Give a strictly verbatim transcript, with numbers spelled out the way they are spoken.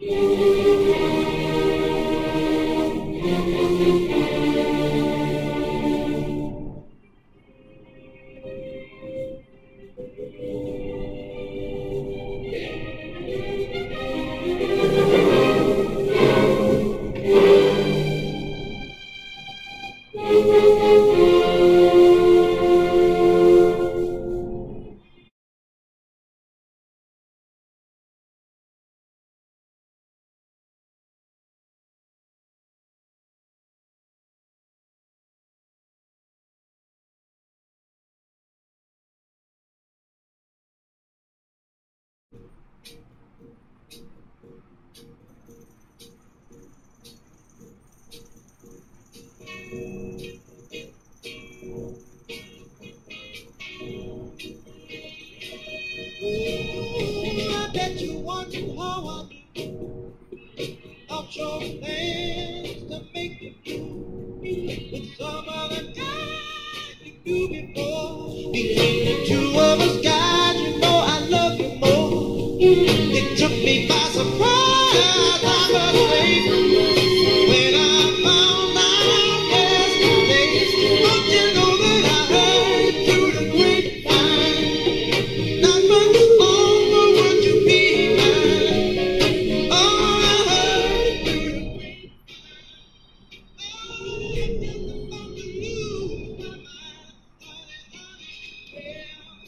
I bet you wonder how I out your plans to make you do with some other guy you do before. Between the two of us, guys, you know I love you more. It took me by surprise, I must say, when I found out yesterday. Don't you know that I heard through the grapevine? Not much longer would you be mine. Oh, I heard through the grapevine. Oh, I'm just about to lose my mind, honey, honey, yeah.